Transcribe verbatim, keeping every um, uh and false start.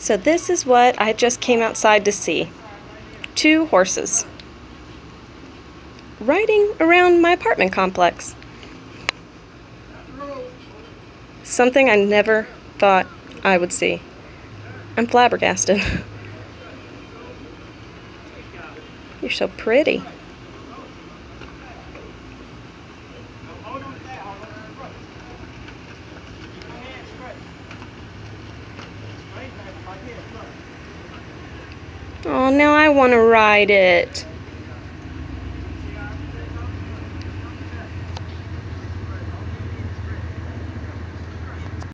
So this is what I just came outside to see. Two horses riding around my apartment complex. Something I never thought I would see. I'm flabbergasted. You're so pretty. Oh, now I want to ride it.